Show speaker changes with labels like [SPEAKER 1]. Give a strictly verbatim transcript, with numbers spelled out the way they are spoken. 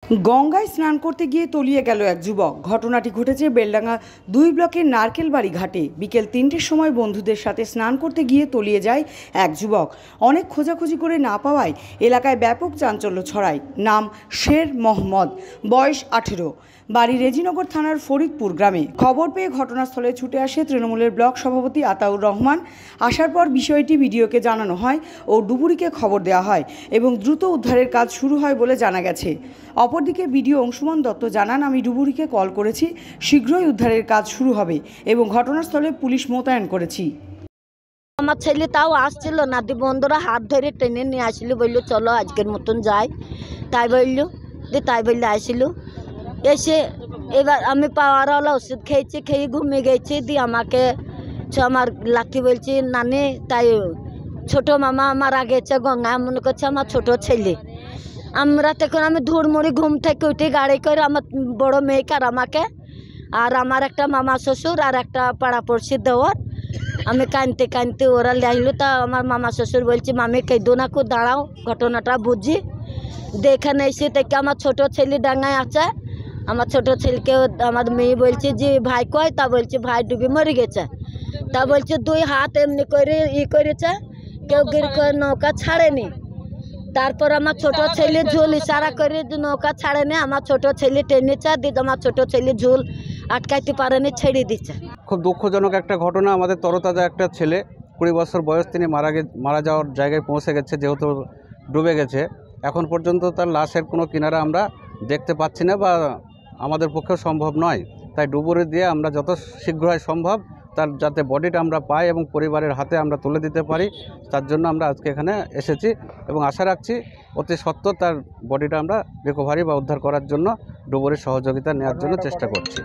[SPEAKER 1] গঙ্গায় স্নান করতে গিয়ে তলিয়ে গেল এক যুবক। ঘটনাটি ঘটেছে বেলডাঙ্গা দুই ব্লকের নারকেলবাড়ি ঘাটে। বিকেল তিনটের সময় বন্ধুদের সাথে স্নান করতে গিয়ে তলিয়ে যায় এক যুবক। অনেক খোঁজাখুঁজি করে না পাওয়ায় এলাকায় ব্যাপক চাঞ্চল্য ছড়ায়। নাম শের মোহাম্মদ, বয়স আঠেরো, বাড়ি রেজিনগর থানার ফরিদপুর গ্রামে। খবর পেয়ে ঘটনাস্থলে ছুটে আসে তৃণমূলের ব্লক সভাপতি আতাউর রহমান। আসার পর বিষয়টি বিডিওকে জানানো হয় ও ডুবুরিকে খবর দেওয়া হয় এবং দ্রুত উদ্ধারের কাজ শুরু হয় বলে জানা গেছে। অপরদিকে বিডিও অংশুমান দত্ত জানান, আমি ডুবুরিকে কল করেছি, শীঘ্রই উদ্ধারের কাজ শুরু হবে এবং ঘটনাস্থলে পুলিশ মোতায়েন করেছি।
[SPEAKER 2] আমার ছেলে তাও আসছিল, নাতি বন্ধুরা হাত ধরে টেনে নিয়ে আসলো, বললো চলো আজকের মতন যাই। তাই বললো যে তাই বললে আসলো। এসে এবার আমি পাওয়ারওয়ালা ওষুধ খেয়েছি, খেয়ে ঘুমিয়ে গেছি। দিয়ে আমাকে আমার লাঠি বলছি নানি, তাই ছোট মামা মারা গেছে গঙ্গায়, মনে করছে আমার ছোট ছেলে। আমরা তখন আমি ধুড়মুড়ি ঘুম থেকে উঠে গাড়ি করে আমার বড় মেয়েকে আর আমাকে, আর আমার একটা মামা শ্বশুর আর একটা পাড়াপড়শি দেওয়ার, আমি কানতে কানতে ওরা লাইলো। তা আমার মামা শ্বশুর বলছি মামি কেঁদো না, কো দাঁড়াও ঘটনাটা বুঝি। দেখে এসে থেকে আমার ছোট ছেলে ডাঙায় আছে। আমার ছোট ছেলেকে আমার মেয়ে বলছে যে ভাই কয়, তা বলছে ভাই ডুবে মরে গেছে। তা বলছে দুই হাত এমনি করে ই করেছে, কেউ গির করে নৌকা ছাড়েনি। তারপর আমার ছোট ছেলে ঝুল ইশারা করে নৌকা ছাড়েনি, আমার ছোট ছেলে টেনেছে, দিদি আমার ছোট ছেলে ঝুল আটকাইতে পারেনি, ছেড়ে দিচ্ছে।
[SPEAKER 3] খুব দুঃখজনক একটা ঘটনা। আমাদের তরতাজা একটা ছেলে, কুড়ি বছর বয়স, তিনি মারা গে মারা যাওয়ার জায়গায় পৌঁছে গেছে, যেহেতু ডুবে গেছে। এখন পর্যন্ত তার লাশের কোনো কিনারা আমরা দেখতে পাচ্ছি না বা আমাদের পক্ষেও সম্ভব নয়। তাই ডুবুরি দিয়ে আমরা যত শীঘ্রই সম্ভব তার যাতে বডিটা আমরা পাই এবং পরিবারের হাতে আমরা তুলে দিতে পারি, তার জন্য আমরা আজকে এখানে এসেছি এবং আশা রাখছি অতি সত্বর তার বডিটা আমরা রিকভারি বা উদ্ধার করার জন্য ডুবুরির সহযোগিতা নেওয়ার জন্য চেষ্টা করছি।